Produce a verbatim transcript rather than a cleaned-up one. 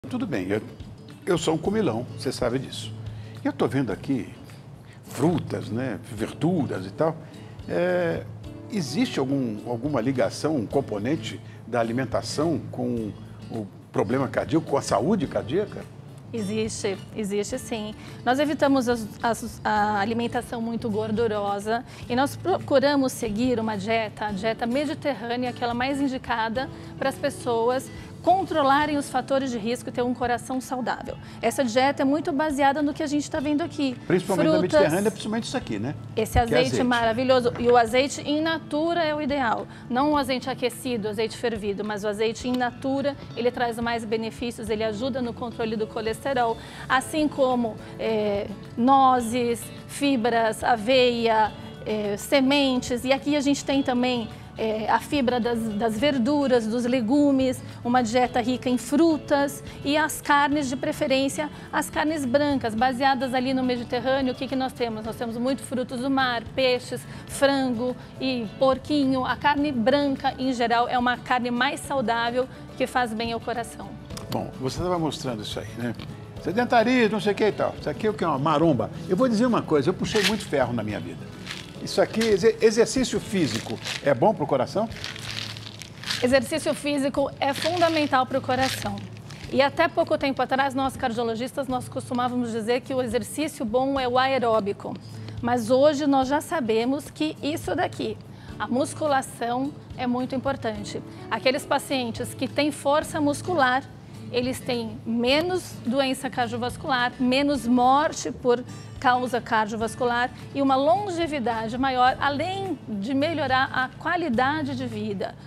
Tudo bem, eu, eu sou um comilão, você sabe disso. E eu estou vendo aqui frutas, né, verduras e tal. É, existe algum, alguma ligação, um componente da alimentação com o problema cardíaco, com a saúde cardíaca? Existe, existe sim. Nós evitamos as, as, a alimentação muito gordurosa e nós procuramos seguir uma dieta, a dieta mediterrânea, aquela mais indicada para as pessoas controlarem os fatores de risco e ter um coração saudável. Essa dieta é muito baseada no que a gente está vendo aqui. Principalmente Frutas, na Mediterrânea, principalmente isso aqui, né? Esse azeite, é azeite maravilhoso. E o azeite in natura é o ideal. Não o azeite aquecido, o azeite fervido, mas o azeite in natura, ele traz mais benefícios, ele ajuda no controle do colesterol, assim como é, nozes, fibras, aveia, é, sementes. E aqui a gente tem também É, a fibra das, das verduras, dos legumes, uma dieta rica em frutas e as carnes, de preferência, as carnes brancas, baseadas ali no Mediterrâneo. O que, que nós temos? Nós temos muito frutos do mar, peixes, frango e porquinho. A carne branca, em geral, é uma carne mais saudável que faz bem ao coração. Bom, você estava mostrando isso aí, né? Sedentarismo, não sei o que e tal. Isso aqui é o que é uma maromba. Eu vou dizer uma coisa, eu puxei muito ferro na minha vida. Isso aqui, exercício físico, é bom para o coração? Exercício físico é fundamental para o coração. E até pouco tempo atrás, nós cardiologistas, nós costumávamos dizer que o exercício bom é o aeróbico. Mas hoje nós já sabemos que isso daqui, a musculação, é muito importante. Aqueles pacientes que têm força muscular, eles têm menos doença cardiovascular, menos morte por causa cardiovascular e uma longevidade maior, além de melhorar a qualidade de vida.